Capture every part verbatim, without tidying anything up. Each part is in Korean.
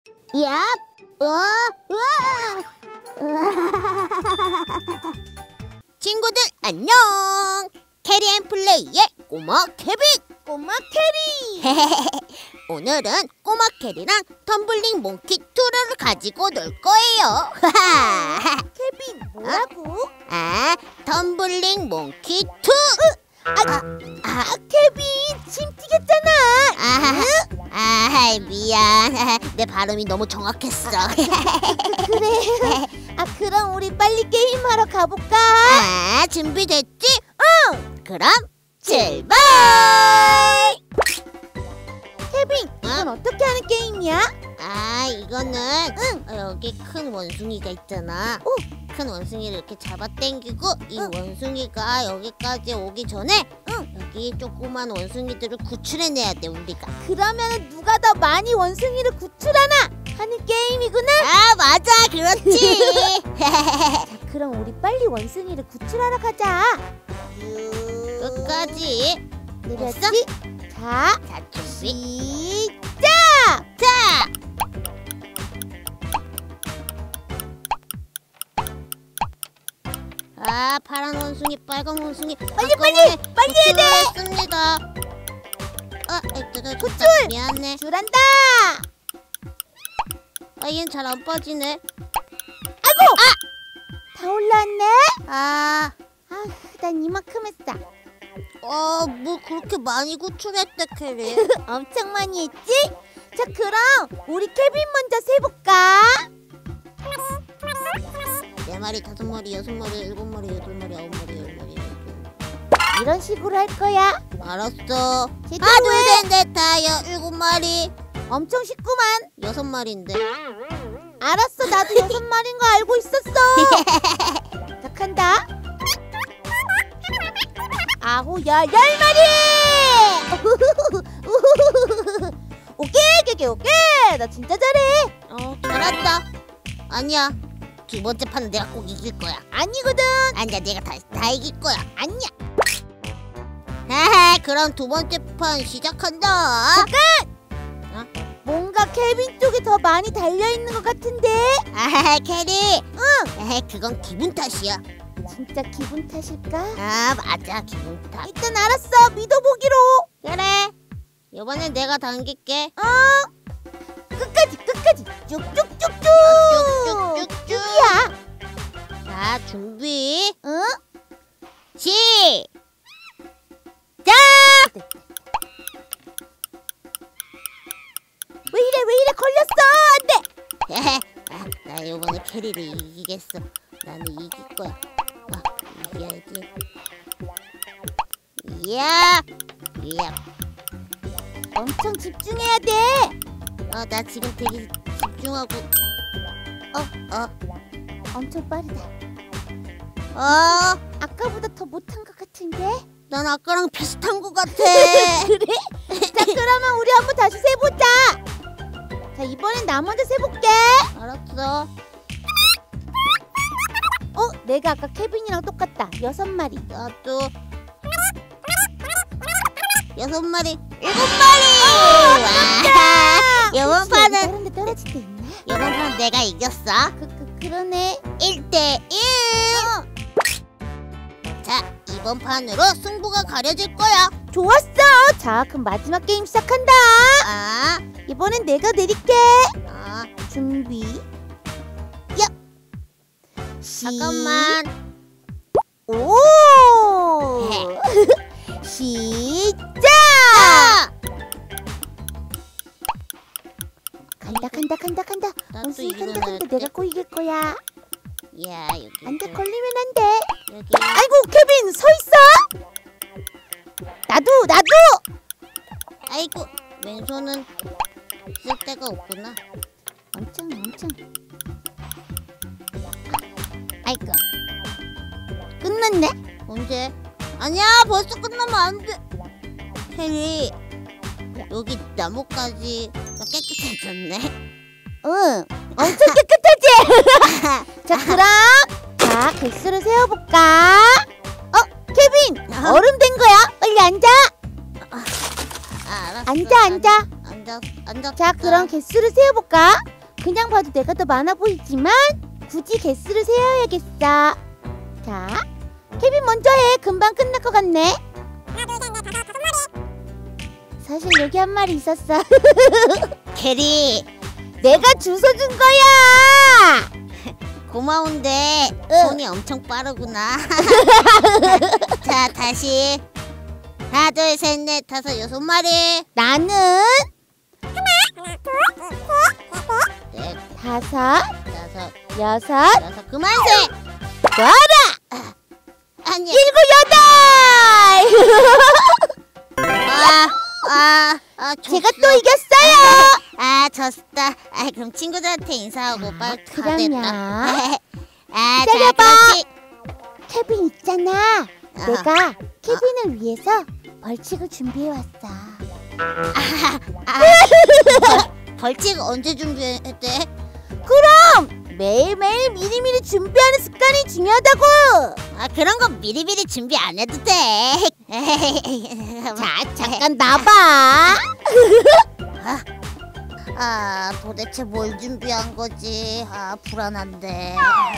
야, 우와, 우와. 친구들 안녕. 캐리앤플레이의 꼬마 케빈. 꼬마 캐리. 오늘은 꼬마 캐리랑 텀블링 몽키 투를 가지고 놀 거예요. 케빈 뭐라고? 아, 텀블링 몽키 투. 아, 아, 아 케빈 침 튀겼잖아. 아, 아, 미안. 내 발음이 너무 정확했어. 그래. 아, 그럼 우리 빨리 게임하러 가볼까? 아, 준비됐지? 응. 그럼 출발! 케빈, 이건 어? 어떻게 하는 게임이야? 아, 이거는 응. 여기 큰 원숭이가 있잖아. 오. 큰 원숭이를 이렇게 잡아당기고 이 응. 원숭이가 여기까지 오기 전에 응. 여기 조그만 원숭이들을 구출해내야 돼, 우리가. 그러면 누가 더 많이 원숭이를 구출하나 하는 게임이구나. 아, 맞아, 그렇지. 자, 그럼 우리 빨리 원숭이를 구출하러 가자. 끝까지. 내렸지? 자, 자, 준비. 시작! 자! 아, 파란 원숭이, 빨간 원숭이. 빨리, 빨리! 빨리 해야 돼! 구출했습니다. 아, 에이, 구출! 미안해. 줄한다! 아, 얘는 잘 안 빠지네. 아이고! 아! 다 올라왔네? 아, 아, 난 이만큼 했어. 어, 뭐 그렇게 많이 구출했대, 캐리. 엄청 많이 했지? 자, 그럼 우리 케빈 먼저 세볼까? 네 마리, 다섯 마리, 여섯 마리, 일곱 마리, 여덟 마리, 아홉 마리, 열 마리. 이런 식으로 할 거야. 알았어. 제대로 하나, 둘, 해. 셋, 넷, 다, 여, 일곱 마리. 엄청 쉽구만. 여섯 마리인데. 알았어, 나도 여섯 마리인 거 알고 있었어. 자, 간다. 아홉, 열, 열 마리! 오케이, 오케이, 오케이. 나 진짜 잘해. 어, 잘한다. 아니야. 두 번째 판은 내가 꼭 이길 거야. 아니거든. 아니야, 내가 다, 다 이길 거야. 아니야. 하하, 그럼 두 번째 판 시작한다. 잠깐! 어? 뭔가 케빈 쪽이 더 많이 달려있는 것 같은데? 아하, 캐리. 응. 에헤, 그건 기분 탓이야. 진짜 기분 탓일까? 아, 맞아, 기분 탓. 일단 알았어, 믿어보기로. 그래. 이번엔 내가 당길게. 어? 끝까지, 끝까지. 쭉쭉쭉쭉. 쭉쭉쭉쭉. 쭉이야. 자, 준비. 응? 시작! 왜 이래, 왜 이래, 걸렸어. 안 돼. 헤헤, 아, 나 이번에 캐리를 이기겠어. 나는 이길 거야. 아, 이겨야지. 이야, 이야. 엄청 집중해야 돼. 어, 나 지금 되게 집중하고. 어, 어, 엄청 빠르다. 어. 아까보다 더 못한 것 같은데? 난 아까랑 비슷한 것 같아. 그래? 자, 그러면 우리 한번 다시 세보자. 자, 이번엔 나 먼저 세볼게. 알았어. 어? 내가 아까 케빈이랑 똑같다. 여섯 마리. 나도 여섯 마리, 일곱 마리. 와, 이번 판은 다른 데 떨어질 때 있나? 이번 판 내가 이겼어. 그, 그, 그러네. 일 대 일. 자, 이번 판으로 승부가 가려질 거야. 좋았어. 자, 그럼 마지막 게임 시작한다. 아, 이번엔 내가 내릴게. 아, 준비. 야. 잠깐만. 오. 시작. 아! 간다, 간다, 간다, 간다. 나도 원숭이 간다, 일어나야 간다. 돼. 내가 꼭 이길 거야. 야, 여기. 안 돼, 좀- 걸리면 안 돼. 여기. 아이고, 케빈 서 있어. 나도, 나도. 아이고, 왼손은 쓸 데가 없구나. 엄청, 엄청. 아이고, 끝났네. 언제? 아니야, 벌써 끝나면 안 돼. 캐리, 여기 나뭇가지가 깨끗해졌네. 응, 엄청 깨끗하지? 자, 그럼 자, 개수를 세어볼까? 어, 케빈! 어? 얼음 된 거야. 빨리 앉아. 아, 알았어. 앉아, 앉아. 앉아, 앉아. 자, 그럼 개수를 세어볼까? 그냥 봐도 내가 더 많아 보이지만 굳이 개수를 세어야겠어. 자, 케빈 먼저 해. 금방 끝날 것 같네. 사실 여기 한 마리 있었어. 캐리, 내가 주워준 거야. 고마운데 응. 손이 엄청 빠르구나. 자, 다시. 하나, 둘, 셋, 넷, 다섯, 여섯 마리. 나는 넷, 다섯, 다섯, 여섯, 여섯. 그만세. 놔라. 아니야. 일곱, 여덟. 아, 아, 아, 졌어. 제가 또 이겼어요. 아, 졌다. 아, 그럼 친구들한테 인사하고 빨리 그러면. 가겠다. 아, 자, 기다려봐. 그렇지. 케빈 있잖아. 어. 내가 케빈을 위해서 벌칙을 준비해왔어. 아, 아, 벌, 벌칙 언제 준비했대? 그럼 매일매일 미리미리 준비하는 습관이 중요하다고. 아, 그런 거 미리미리 준비 안 해도 돼. 자, 잠깐 나봐. 아, 아, 도대체 뭘 준비한 거지? 아, 불안한데.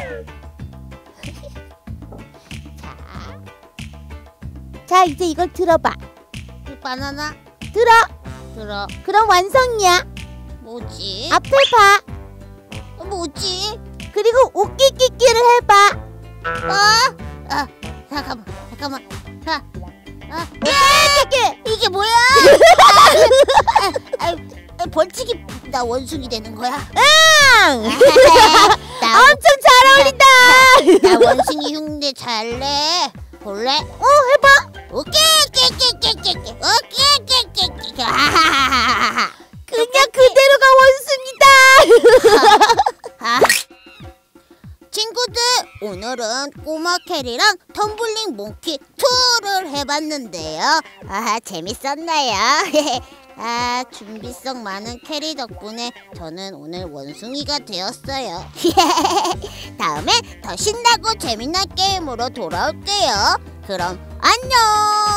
자, 이제 이걸 들어봐. 이 바나나 들어. 들어. 그럼 완성이야. 뭐지? 앞을 봐. 어, 뭐지? 그리고 웃기끼끼를 해봐. 아, 아, 잠깐만, 잠깐만. 자, 아, 웃기끼끼. 이게 뭐야? 아, 아, 아, 벌칙이 나 원숭이 되는 거야? 응. 나, 엄청 잘 어울린다. 나 원숭이 흉내 잘내. 볼래? 어, 해봐. 오케이, 깨깨깨깨깨, 오케이, 깨깨깨. 하하하하하. 그냥 그대로가 원숭이다. 아, 친구들, 오늘은 꼬마 캐리랑 텀블링 몽키 투를 해봤는데요. 아, 재밌었나요? 아, 준비성 많은 캐리 덕분에 저는 오늘 원숭이가 되었어요. 다음에 더 신나고 재미난 게임으로 돌아올게요. 그럼 안녕.